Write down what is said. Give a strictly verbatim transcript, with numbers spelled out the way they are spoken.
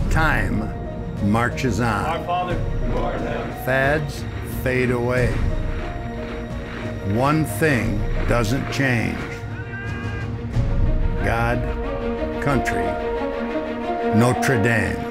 Time marches on. Our Father, who art in heaven. Fads fade away. One thing doesn't change. God, country, Notre Dame.